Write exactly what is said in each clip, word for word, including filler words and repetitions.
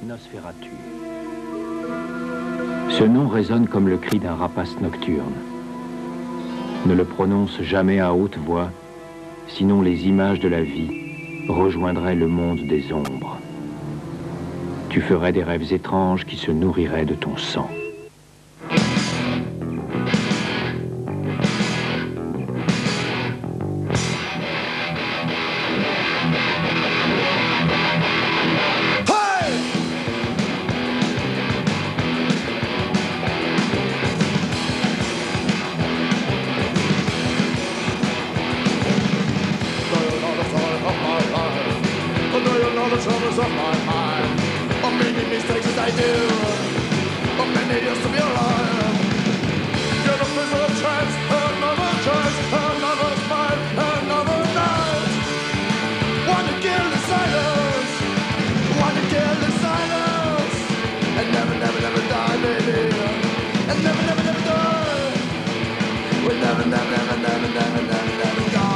Nosferatu. Ce nom résonne comme le cri d'un rapace nocturne. Ne le prononce jamais à haute voix, sinon les images de la vie rejoindraient le monde des ombres. Tu ferais des rêves étranges qui se nourriraient de ton sang. The troubles of my mind, or many mistakes as I do, or many years to be alive. You're the prisoner of chance, another chance, another smile, another night. Want to kill the silence, want to kill the silence, and never, never, never die, baby, and never, never, never die. We'll never, never, never, never, never, never, never die.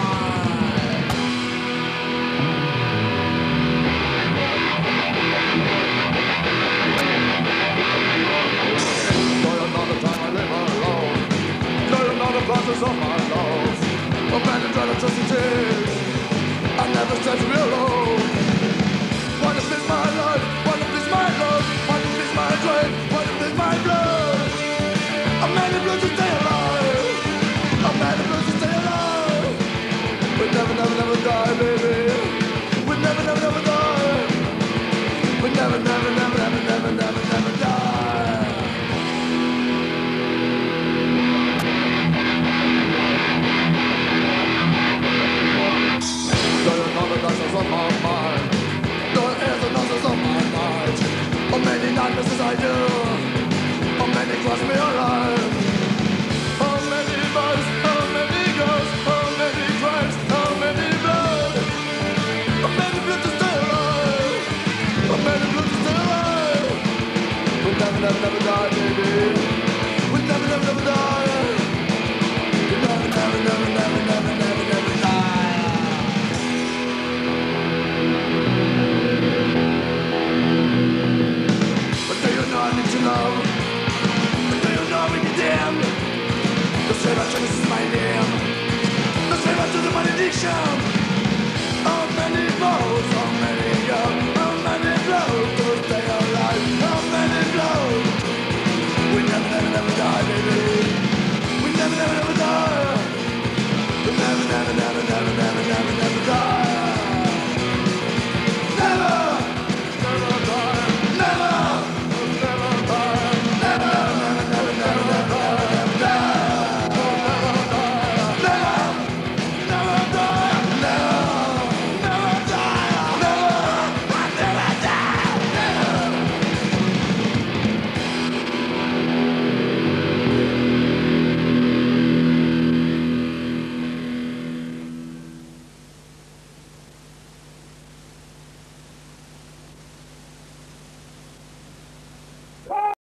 Process of my loss, abandoned atrocities. I never said to be alone. Wanna fix my life, wanna fix my love, wanna fix my dream, wanna fix my blood. I'm mad and blue to stay alive. I'm mad and blue to stay alive. We'll never, never, never die, baby. We'll never, never, never die. We'll never, never, never, never, never, never, never die. On my mind, there is a nonsense on my mind. How many nightmares I do, how many cross me alive. How many lies, how many girls, how many crimes, how many blood. How many blood to stay alive, how many blood to stay alive. We'll never, never, never die, baby. We'll never, never, never die. We'll never, never, never, never, never, never, never die. Love. But do you know we damn? The slave is my name. The slave to the malediction.